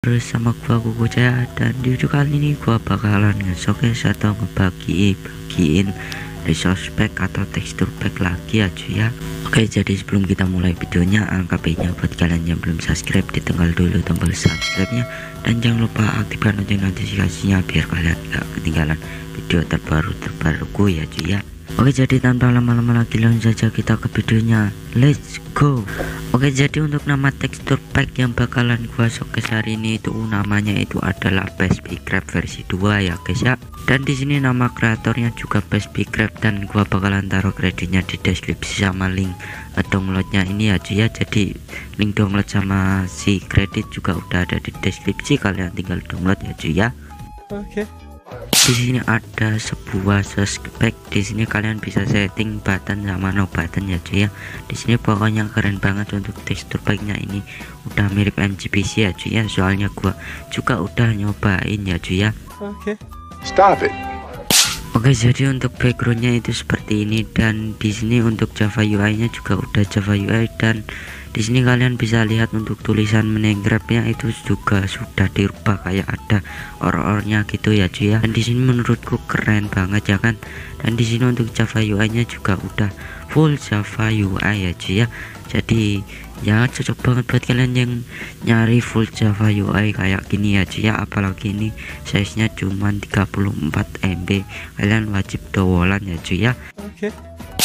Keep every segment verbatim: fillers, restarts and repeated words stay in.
Bersama gua Kuku Caya, dan di video kali ini gua bakalan nge-showcase atau ngebagi bagiin resource pack atau tekstur pack lagi ya cuy ya. Oke, jadi sebelum kita mulai videonya, angka baiknya buat kalian yang belum subscribe ditinggal dulu tombol subscribe nya, dan jangan lupa aktifkan lonceng notifikasinya biar kalian gak ketinggalan video terbaru terbaruku ya cuy ya. Oke, jadi tanpa lama-lama lagi langsung saja kita ke videonya, let's go. Oke, jadi untuk nama tekstur pack yang bakalan gua showcase hari ini itu namanya itu adalah Bassbicraft versi dua ya guys ya. Dan di sini nama kreatornya juga Bassbicraft, dan gua bakalan taruh kreditnya di deskripsi sama link downloadnya ini ya cuy ya. Jadi link download sama si kredit juga udah ada di deskripsi, kalian tinggal download ya cuy ya. Oke. Di sini ada sebuah source pack. Di sini kalian bisa setting button sama no button ya cuy ya. Di sini pokoknya keren banget untuk tekstur packnya, ini udah mirip M G B C ya cuy ya. Soalnya gua juga udah nyobain ya cuy ya. Oke. Okay. Stop it. Oke, jadi untuk backgroundnya itu seperti ini, dan di sini untuk Java U I-nya juga udah Java U I, dan di sini kalian bisa lihat untuk tulisan Minecraft-nya itu juga sudah dirubah kayak ada or-ornya gitu ya cuy ya. Dan di sini menurutku keren banget ya kan. Dan di sini untuk Java U I-nya juga udah full Java U I ya cuy ya. Jadi ya cocok banget buat kalian yang nyari full Java U I kayak gini ya cuy ya. Apalagi ini size nya cuma tiga puluh empat M B, kalian wajib download ya cuy ya. Oke. Okay.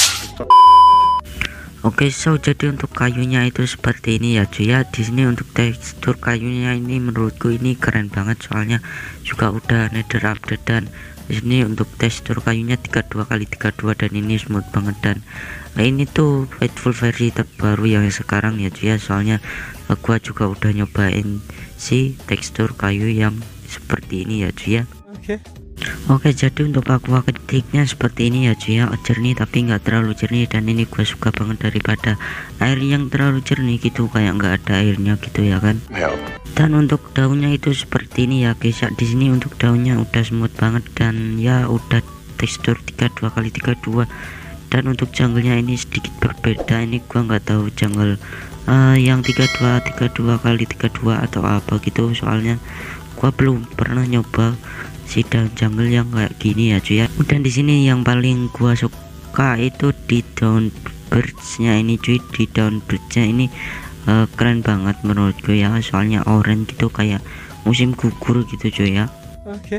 Oke, okay, so jadi untuk kayunya itu seperti ini ya cuy ya. Di sini untuk tekstur kayunya ini menurutku ini keren banget, soalnya juga udah nether update, dan di sini untuk tekstur kayunya tiga puluh dua kali tiga puluh dua, dan ini smooth banget. Dan nah, ini tuh faithful versi terbaru yang sekarang ya cuy ya. Soalnya gua juga udah nyobain si tekstur kayu yang seperti ini ya cuy ya. Oke. Okay. Oke, jadi untuk aqua ketiknya seperti ini ya cuy ya, jernih tapi nggak terlalu jernih, dan ini gue suka banget daripada air yang terlalu jernih gitu, kayak nggak ada airnya gitu ya kan. Help. Dan untuk daunnya itu seperti ini ya guys ya. Di sini untuk daunnya udah smooth banget, dan ya udah tekstur tiga puluh dua kali tiga puluh dua. Dan untuk jungle-nya ini sedikit berbeda, ini gua nggak tahu jungle uh, yang tiga puluh dua tiga puluh dua kali tiga puluh dua atau apa gitu, soalnya gua belum pernah nyoba si daun jungle yang kayak gini ya cuy ya. Dan di sini yang paling gua suka itu di daun birds-nya ini cuy. Di daun birds-nya ini uh, keren banget menurutku ya, soalnya orange gitu kayak musim gugur gitu cuy ya. Oke. Okay.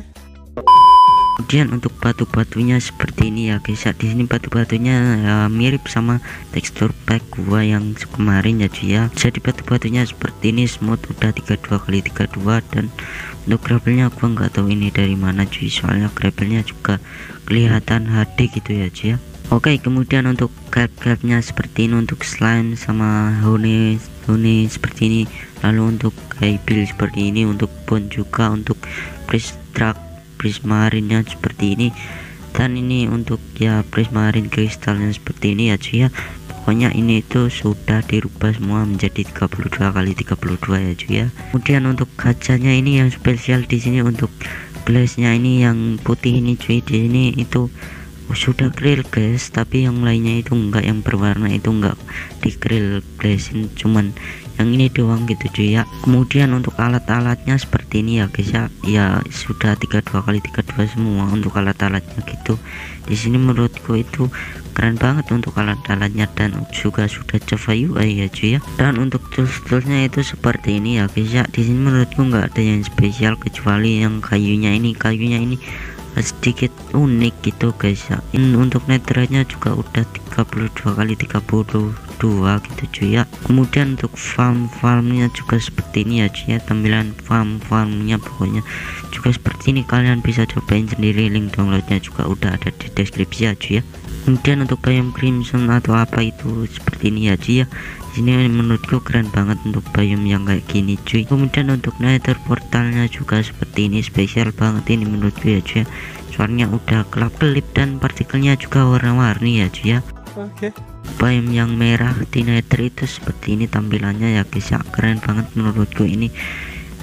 Kemudian untuk batu-batunya seperti ini ya guys ya. Di sini batu-batunya ya, mirip sama tekstur pack gua yang kemarin ya cuy ya. Jadi batu-batunya seperti ini smooth, udah tiga puluh dua kali tiga puluh dua. Dan untuk gravelnya gua nggak tahu ini dari mana cuy, soalnya gravelnya juga kelihatan H D gitu ya cuy ya. Oke, kemudian untuk cap-capnya seperti ini, untuk slime sama honey honey seperti ini. Lalu untuk Hybil seperti ini, untuk bone juga, untuk prismatic prismarinnya seperti ini, dan ini untuk ya prismarin kristalnya seperti ini ya cuy ya. Pokoknya ini itu sudah dirubah semua menjadi tiga puluh dua kali tiga puluh dua ya cuy ya. Kemudian untuk kacanya ini yang spesial di sini, untuk glassnya ini yang putih ini cuy. Di sini itu sudah grill guys, tapi yang lainnya itu enggak, yang berwarna itu enggak di grill glassin, cuman yang ini doang gitu cuy ya. Kemudian untuk alat-alatnya seperti ini ya guys ya. Ya sudah tiga puluh dua kali tiga puluh dua semua untuk alat-alatnya gitu. Di sini menurutku itu keren banget untuk alat-alatnya, dan juga sudah Java U I ya cuy ya. Dan untuk tools-toolsnya itu seperti ini ya guys ya. Di sini menurutku nggak ada yang spesial kecuali yang kayunya ini. Kayunya ini sedikit unik gitu guys ya. Ini untuk nethernya juga udah tiga puluh dua kali tiga puluh dua gitu cuy ya. Kemudian untuk farm farmnya juga seperti ini ya cuy ya. Tampilan farm farmnya pokoknya juga seperti ini, kalian bisa cobain sendiri, link downloadnya juga udah ada di deskripsi ya cuy ya. Kemudian untuk biome crimson atau apa itu seperti ini ya cuy ya. Ini menurutku keren banget untuk biome yang kayak gini cuy. Kemudian untuk nether portalnya juga seperti ini, spesial banget ini menurutku ya cuy ya. Soalnya udah kelap-kelip dan partikelnya juga warna-warni ya cuy ya. Oke. Okay. Biome yang merah di nether itu seperti ini tampilannya ya guys ya, keren banget menurutku ini.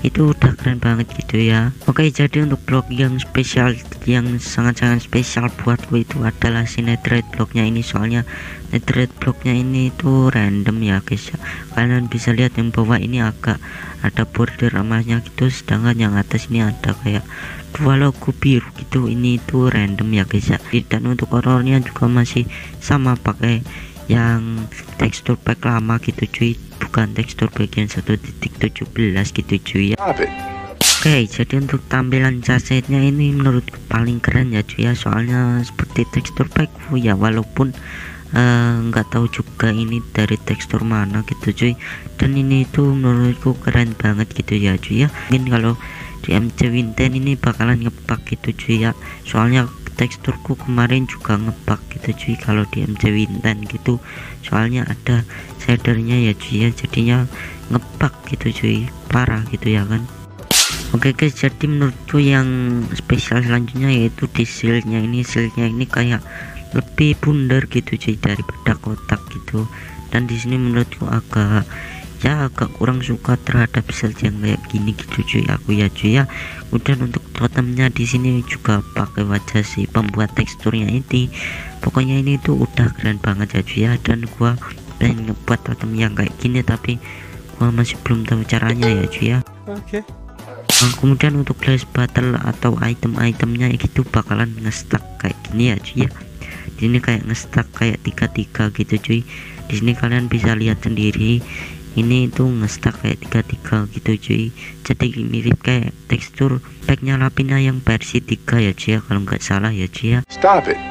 itu udah keren banget gitu ya. Oke, jadi untuk blok yang spesial, yang sangat-sangat spesial buatku itu adalah si netherite bloknya ini. Soalnya netherite bloknya ini itu random ya guys ya. Kalian bisa lihat yang bawah ini agak ada border emasnya gitu, sedangkan yang atas ini ada kayak dua logo biru gitu. Ini itu random ya guys ya. Dan untuk horornya juga masih sama, pakai yang tekstur pack lama gitu cuy, bukan tekstur bagian satu titik tujuh belas gitu cuy ya. Oke, jadi untuk tampilan chassis-nya ini menurutku paling keren ya cuy ya, soalnya seperti tekstur pack ya, walaupun nggak uh, tahu juga ini dari tekstur mana gitu cuy. Dan ini itu menurutku keren banget gitu ya cuy ya. Mungkin kalau di M C Win sepuluh ini bakalan ngepak gitu cuy ya, soalnya teksturku kemarin juga ngebug gitu cuy kalau di M C Win sepuluh gitu, soalnya ada shadernya ya cuy ya, jadinya ngebug gitu cuy, parah gitu ya kan. Oke guys, jadi menurutku yang spesial selanjutnya yaitu di shieldnya ini. Shieldnya ini kayak lebih bundar gitu cuy daripada kotak gitu, dan di sini menurutku agak ya agak kurang suka terhadap shield yang kayak gini gitu cuy aku ya cuy ya. Kemudian untuk totemnya di sini juga pakai wajah si pembuat teksturnya ini. Pokoknya ini tuh udah keren banget ya cuy ya, dan gua pengen ngebuat totem yang kayak gini tapi gua masih belum tahu caranya ya cuy ya. Oke. Okay. Nah, kemudian untuk class battle atau item-itemnya gitu bakalan nge-stack kayak gini ya cuy ya. Di sini kayak nge-stack kayak tiga tiga gitu cuy. Di sini kalian bisa lihat sendiri, ini itu nge-stack kayak tiga tiga gitu cuy, jadi mirip kayak tekstur packnya Lapina yang versi tiga ya cuy ya, kalau nggak salah ya cuy ya. Stop it.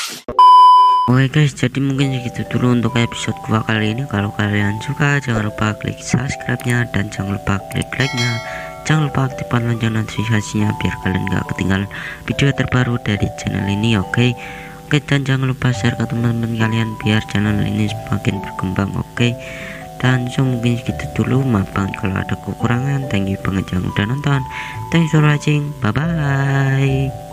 Oke guys, jadi mungkin segitu dulu untuk episode gua kali ini. Kalau kalian suka jangan lupa klik subscribe nya dan jangan lupa klik like nya, jangan lupa aktifkan lonceng notifikasinya biar kalian nggak ketinggalan video terbaru dari channel ini. Oke oke, dan jangan lupa share ke teman-teman kalian biar channel ini semakin berkembang. Oke, dan so mungkin segitu dulu, maaf banget kalau ada kekurangan. Thank you banget yang udah nonton, thanks for watching, bye bye.